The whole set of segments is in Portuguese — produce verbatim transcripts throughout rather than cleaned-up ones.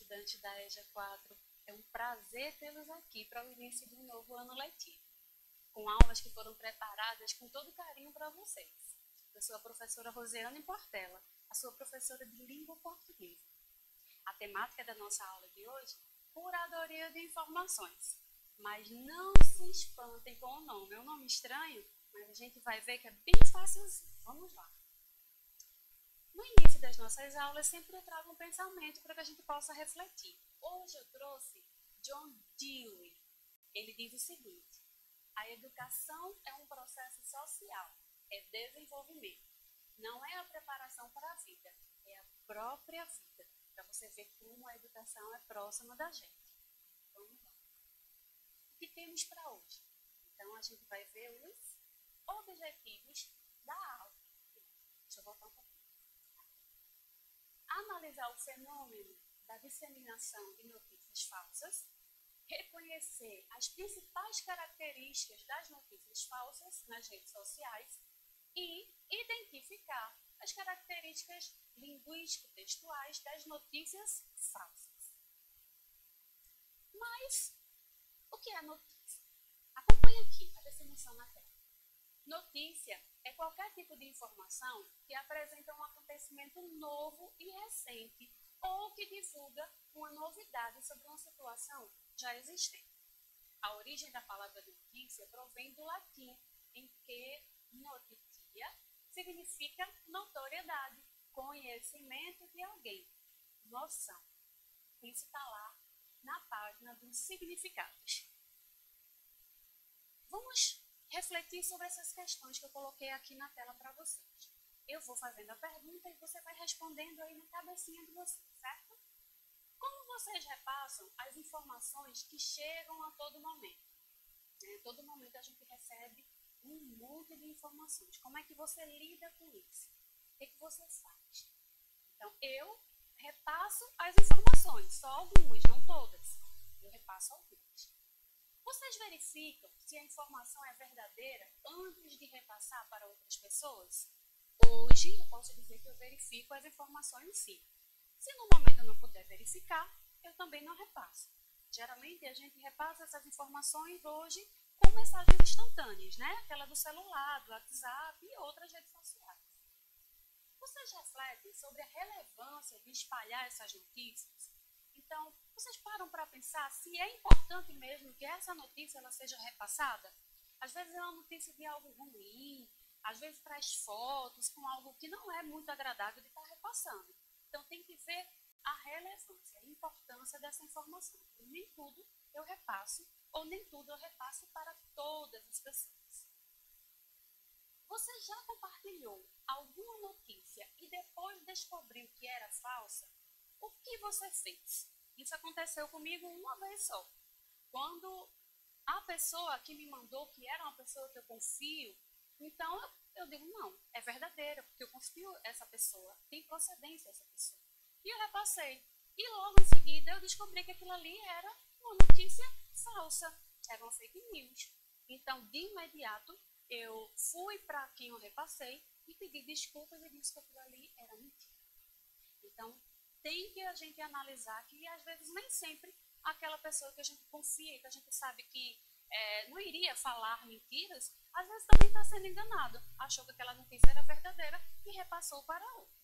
estudantes da EJA quatro. É um prazer tê-los aqui para o início de um novo ano letivo, com aulas que foram preparadas com todo carinho para vocês. Eu sou a professora Rosiane Portela, a sua professora de língua portuguesa. A temática da nossa aula de hoje, curadoria de informações. Mas não se espantem com o nome, é um nome estranho, mas a gente vai ver que é bem fácilzinho. Vamos lá. No início das nossas aulas, sempre eu trago um pensamento para que a gente possa refletir. Hoje eu trouxe John Dewey. Ele diz o seguinte: a educação é um processo social, é desenvolvimento. Não é a preparação para a vida, é a própria vida. Para você ver como a educação é próxima da gente. Vamos lá. O que temos para hoje? Então, a gente vai ver os objetivos da aula. Deixa eu voltar um pouquinho. Analisar o fenômeno da disseminação de notícias falsas, reconhecer as principais características das notícias falsas nas redes sociais e identificar as características linguístico-textuais das notícias falsas. Mas, o que é notícia? Acompanhe aqui a definição na tela. Notícia é qualquer tipo de informação que apresenta um acontecimento novo e recente ou que divulga uma novidade sobre uma situação já existente. A origem da palavra notícia provém do latim, em que notitia significa notoriedade, conhecimento de alguém, noção. Isso está lá na página dos significados. Vamos refletir sobre essas questões que eu coloquei aqui na tela para vocês. Eu vou fazendo a pergunta e você vai respondendo aí na cabecinha de vocês, certo? Como vocês repassam as informações que chegam a todo momento? A todo momento a gente recebe um monte de informações. Como é que você lida com isso? O que, é que você faz? Então, eu repasso as informações, só algumas, não todas. Eu repasso algumas. Vocês verificam se a informação é verdadeira antes de repassar para outras pessoas? Hoje, eu posso dizer que eu verifico as informações sim. Se no momento eu não puder verificar, eu também não repasso. Geralmente, a gente repassa essas informações hoje com mensagens instantâneas, né? Aquela do celular, do WhatsApp e outras redes sociais. Vocês refletem sobre a relevância de espalhar essas notícias? Então, vocês param para pensar se é importante mesmo que essa notícia ela seja repassada? Às vezes é uma notícia de algo ruim, às vezes traz fotos com algo que não é muito agradável de estar repassando. Então, tem que ver a relevância, a importância dessa informação. Nem tudo eu repasso, ou nem tudo eu repasso para todas as pessoas. Você já compartilhou alguma notícia e depois descobriu que era falsa? O que você fez? Isso aconteceu comigo uma vez só. Quando a pessoa que me mandou, que era uma pessoa que eu confio, então eu, eu digo, não, é verdadeira, porque eu confio essa pessoa, tem procedência essa pessoa. E eu repassei. E logo em seguida eu descobri que aquilo ali era uma notícia falsa, era uma fake news. Então, de imediato, eu fui para quem eu repassei e pedi desculpas e disse que aquilo ali era mentira. Então, tem que a gente analisar que, às vezes, nem sempre aquela pessoa que a gente confia, que a gente sabe que é, não iria falar mentiras, às vezes também está sendo enganado. Achou que aquela notícia era verdadeira e repassou para outra.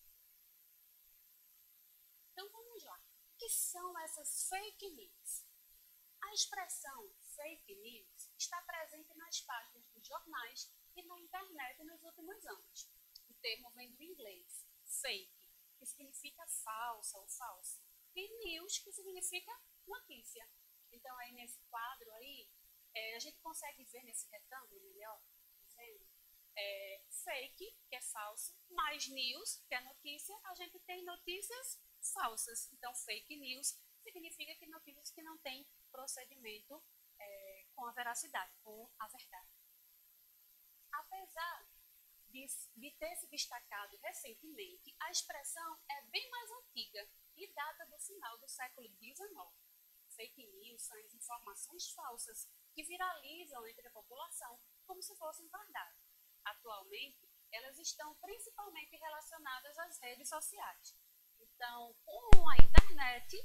Então, vamos lá. O que são essas fake news? A expressão fake news está presente nas páginas dos jornais e na internet nos últimos anos. O termo vem do inglês, fake, que significa falsa ou falsa, e news, que significa notícia. Então, aí nesse quadro aí, é, a gente consegue ver nesse retângulo melhor, dizendo, é, fake, que é falso, mais news, que é notícia, a gente tem notícias falsas. Então, fake news significa que notícias que não têm procedimento é, com a veracidade, com a verdade. Apesar de, de ter se destacado recentemente, a expressão é bem mais antiga e data do final do século dezenove. Fake news são as informações falsas que viralizam entre a população como se fossem verdade. Atualmente, elas estão principalmente relacionadas às redes sociais. Então, com a internet, a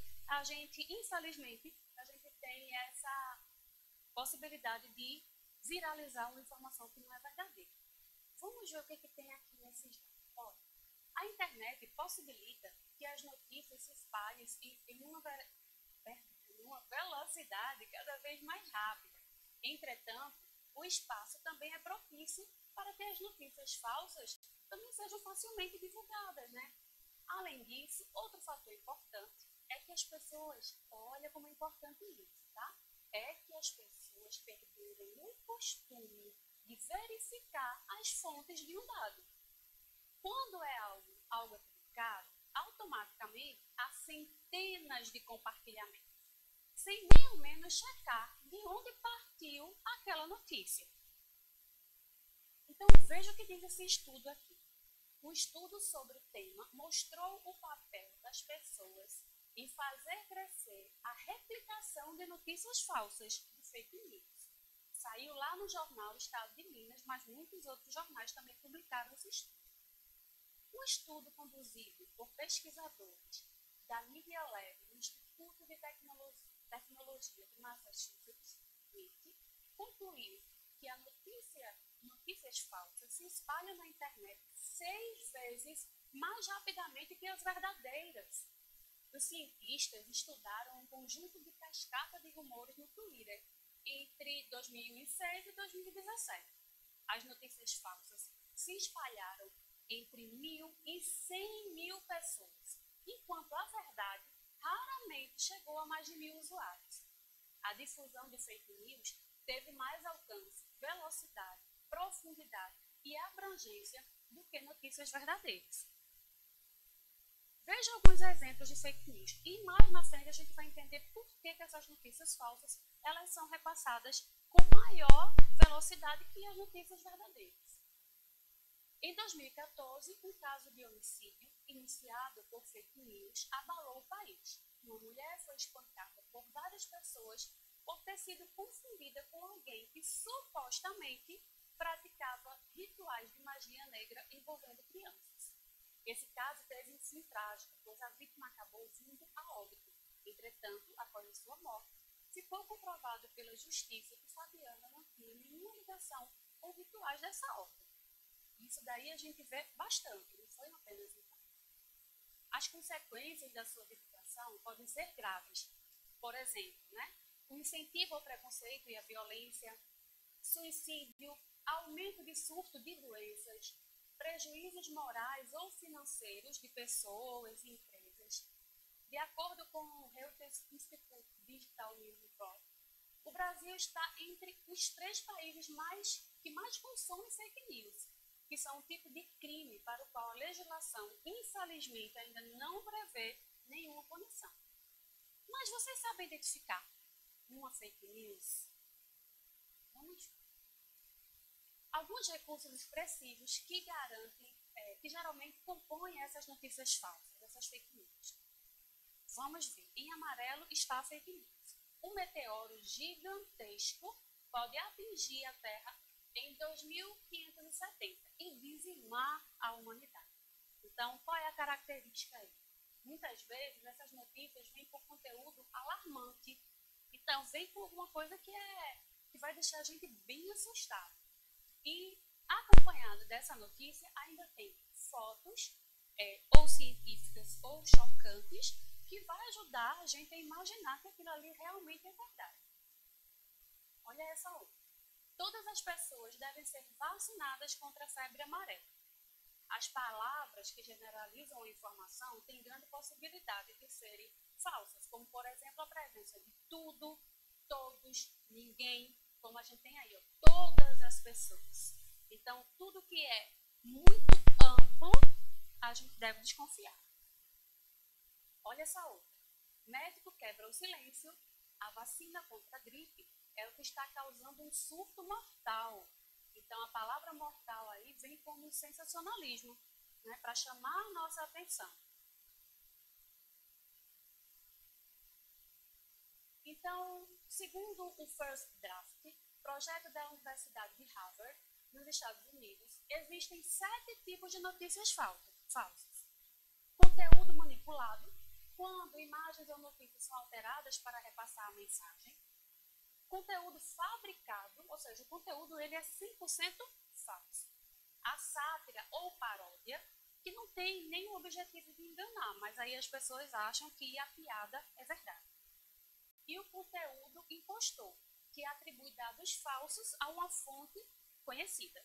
a gente, infelizmente, a gente tem essa possibilidade de viralizar uma informação que não é verdadeira. Vamos ver o que, que tem aqui nesses dados. Olha, a internet possibilita que as notícias se espalhem em uma, em uma velocidade cada vez mais rápida. Entretanto, o espaço também é propício para que as notícias falsas também sejam facilmente divulgadas, né? Além disso, outro fator importante é que as pessoas, olha como é importante isso, tá? É que as pessoas perderem o costume de verificar as fontes de um dado. Quando é algo, algo publicado, automaticamente há centenas de compartilhamentos, sem nem ao menos checar de onde partiu aquela notícia. Então, veja o que diz esse estudo aqui. Um estudo sobre o tema mostrou o papel das pessoas em fazer crescer a replicação de notícias falsas, de fake news. Saiu lá no jornal Estado de Minas, mas muitos outros jornais também publicaram esse estudo. Um estudo conduzido por pesquisadores da Media Lab do Instituto de Tecnologia, Tecnologia de Massachusetts, M I T, concluiu que a notícia, notícias falsas se espalham na internet seis vezes mais rapidamente que as verdadeiras. Os cientistas estudaram um conjunto de cascata de rumores no Twitter entre dois mil e seis e dois mil e dezessete. As notícias falsas se espalharam entre mil e cem mil pessoas, enquanto a verdade raramente chegou a mais de mil usuários. A difusão de fake news teve mais alcance, velocidade, profundidade e abrangência do que notícias verdadeiras. Veja alguns exemplos de fake news e mais na frente a gente vai entender por que, que essas notícias falsas elas são repassadas com maior velocidade que as notícias verdadeiras. Em dois mil e quatorze, um caso de homicídio iniciado por fake news abalou o país. Uma mulher foi espancada por várias pessoas por ter sido confundida com alguém que supostamente praticava rituais de magia negra envolvendo crianças. Esse caso teve um fim trágico, pois a vítima acabou vindo a óbito. Entretanto, após a sua morte, ficou comprovado pela justiça que Fabiana não tinha nenhuma ligação com rituais dessa ordem. Isso daí a gente vê bastante, não foi apenas um caso. As consequências da sua divulgação podem ser graves. Por exemplo, né, o incentivo ao preconceito e à violência, suicídio, aumento de surto de doenças, prejuízos morais ou financeiros de pessoas e empresas. De acordo com o Reuters Institute Digital News Report, o Brasil está entre os três países mais, que mais consomem fake news, que são um tipo de crime para o qual a legislação, infelizmente, ainda não prevê nenhuma punição. Mas vocês sabem identificar uma fake news? Vamos ver. Alguns recursos expressivos que garantem, é, que geralmente compõem essas notícias falsas, essas fake news. Vamos ver. Em amarelo está a fake news. Um meteoro gigantesco pode atingir a Terra em dois mil quinhentos e setenta e dizimar a humanidade. Então, qual é a característica aí? Muitas vezes, essas notícias vêm com conteúdo alarmante. Então, vem com alguma coisa que, é, que vai deixar a gente bem assustado. E, acompanhado dessa notícia, ainda tem fotos, é, ou científicas ou chocantes, que vai ajudar a gente a imaginar que aquilo ali realmente é verdade. Olha essa outra. Todas as pessoas devem ser vacinadas contra a febre amarela. As palavras que generalizam a informação têm grande possibilidade de serem falsas, como, por exemplo, a presença de tudo, todos, ninguém, como a gente tem aí, ó, todas as pessoas. Então, tudo que é muito amplo, a gente deve desconfiar. Olha essa outra. Médico quebra o silêncio. A vacina contra a gripe é o que está causando um surto mortal. Então, a palavra mortal aí vem como um sensacionalismo, né, para chamar a nossa atenção. Então, segundo o First Draft, projeto da Universidade de Harvard, nos Estados Unidos, existem sete tipos de notícias falsas. Conteúdo manipulado, quando imagens ou notícias são alteradas para repassar a mensagem. Conteúdo fabricado, ou seja, o conteúdo ele é cem por cento falso. A sátira ou paródia, que não tem nenhum objetivo de enganar, mas aí as pessoas acham que a piada é verdade. E o conteúdo impostor, que atribui dados falsos a uma fonte conhecida.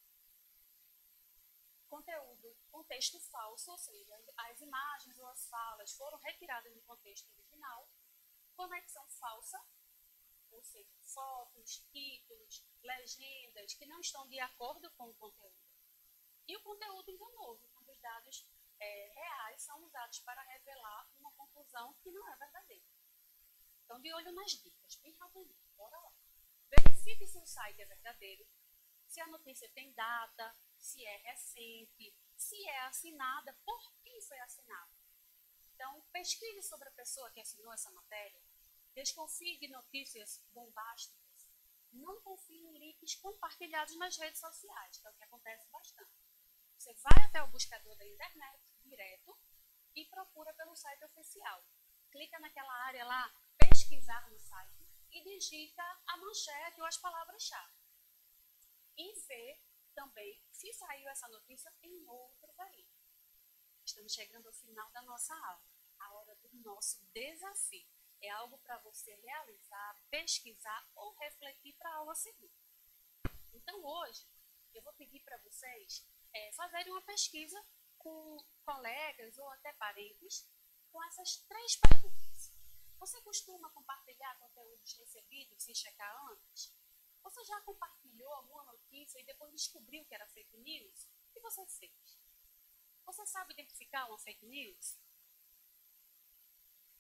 Conteúdo, contexto falso, ou seja, as imagens ou as falas foram retiradas do contexto original. Conexão falsa, ou seja, fotos, títulos, legendas que não estão de acordo com o conteúdo. E o conteúdo enganoso, quando os dados é, reais são usados para revelar uma conclusão que não é verdadeira. Então, de olho nas dicas, bem rapidinho, bora lá. Verifique se o site é verdadeiro, se a notícia tem data, se é recente, se é assinada, por quem foi assinada. Então, pesquise sobre a pessoa que assinou essa matéria, desconfie de notícias bombásticas, não confie em links compartilhados nas redes sociais, que é o que acontece bastante. Você vai até o buscador da internet, direto, e procura pelo site oficial. Clica naquela área lá, pesquisar no site, e digita a manchete ou as palavras-chave. E vê também se saiu essa notícia em outro veículo. Estamos chegando ao final da nossa aula, a hora do nosso desafio. É algo para você realizar, pesquisar ou refletir para a aula seguinte. Então, hoje, eu vou pedir para vocês é, fazerem uma pesquisa com colegas ou até parentes com essas três perguntas. Você costuma compartilhar conteúdos recebidos sem checar antes? Você já compartilhou alguma notícia e depois descobriu que era fake news? O que você fez? Você sabe identificar uma fake news?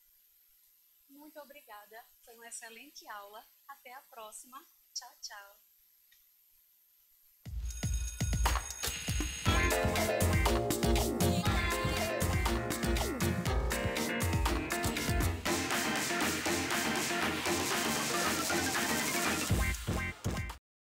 Muito obrigada. Foi uma excelente aula. Até a próxima. Tchau, tchau.